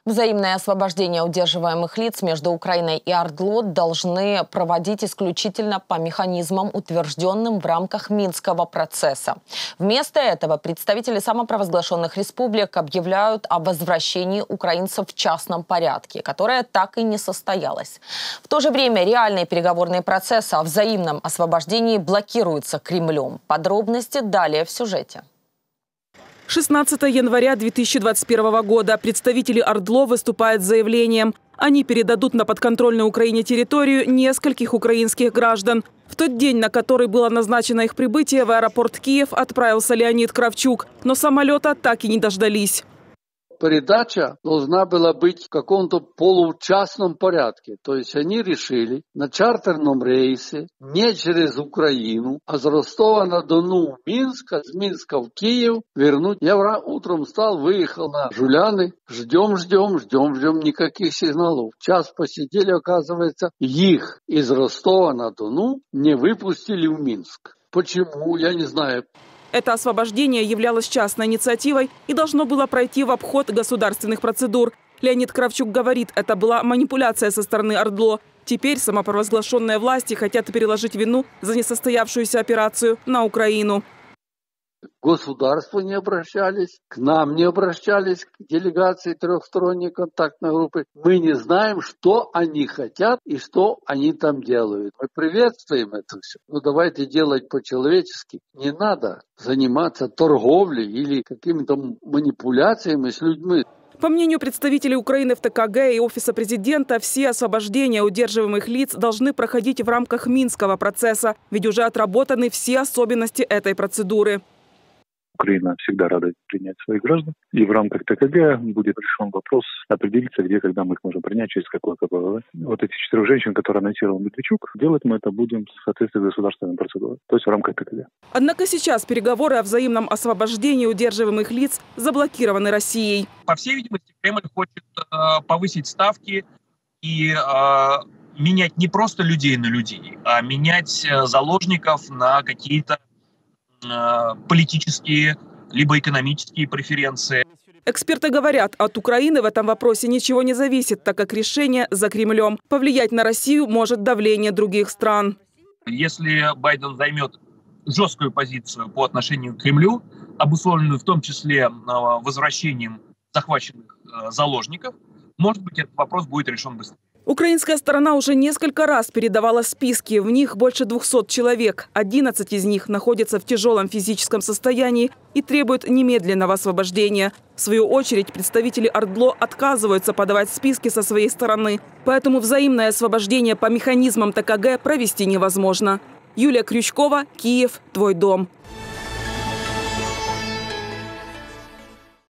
Взаимное освобождение удерживаемых лиц между Украиной и ОРДЛО должны проводить исключительно по механизмам, утвержденным в рамках Минского процесса. Вместо этого представители самопровозглашенных республик объявляют о возвращении украинцев в частном порядке, которое так и не состоялось. В то же время реальные переговорные процессы о взаимном освобождении блокируются Кремлем. Подробности далее в сюжете. 16 января 2021 года представители ОРДЛО выступают с заявлением. Они передадут на подконтрольную Украине территорию нескольких украинских граждан. В тот день, на который было назначено их прибытие, в аэропорт Киев отправился Леонид Кравчук. Но самолета так и не дождались. Передача должна была быть в каком-то получастном порядке. То есть они решили на чартерном рейсе, не через Украину, а с Ростова-на-Дону в Минск, а с Минска в Киев вернуть. Я утром встал, выехал на Жуляны. Ждем, никаких сигналов. Час посидели, оказывается, их из Ростова-на-Дону не выпустили в Минск. Почему? Я не знаю. Это освобождение являлось частной инициативой и должно было пройти в обход государственных процедур. Леонид Кравчук говорит, это была манипуляция со стороны ОРДЛО. Теперь самопровозглашенные власти хотят переложить вину за несостоявшуюся операцию на Украину. К государству не обращались, к нам не обращались, к делегации трехсторонней контактной группы. Мы не знаем, что они хотят и что они там делают. Мы приветствуем это все. Но давайте делать по-человечески. Не надо заниматься торговлей или какими-то манипуляциями с людьми. По мнению представителей Украины в ТКГ и Офиса президента, все освобождения удерживаемых лиц должны проходить в рамках Минского процесса, ведь уже отработаны все особенности этой процедуры. Украина всегда рада принять своих граждан. И в рамках ТКГ будет решен вопрос определиться, где, когда мы их можем принять, через какое КПВВ. Вот эти 4 женщин, которые анонсировал Медведчук, делать мы это будем в соответствии с государственной процедурой, то есть в рамках ТКГ. Однако сейчас переговоры о взаимном освобождении удерживаемых лиц заблокированы Россией. По всей видимости, Кремль хочет повысить ставки и менять не просто людей на людей, а менять заложников на какие-то политические либо экономические преференции. Эксперты говорят, от Украины в этом вопросе ничего не зависит, так как решение за Кремлем. Повлиять на Россию может давление других стран. Если Байден займет жесткую позицию по отношению к Кремлю, обусловленную в том числе возвращением захваченных заложников, может быть, этот вопрос будет решен быстро. Украинская сторона уже несколько раз передавала списки. В них больше 200 человек. 11 из них находятся в тяжелом физическом состоянии и требуют немедленного освобождения. В свою очередь, представители ОРДЛО отказываются подавать списки со своей стороны. Поэтому взаимное освобождение по механизмам ТКГ провести невозможно. Юлия Крючкова, Киев, Твой дом.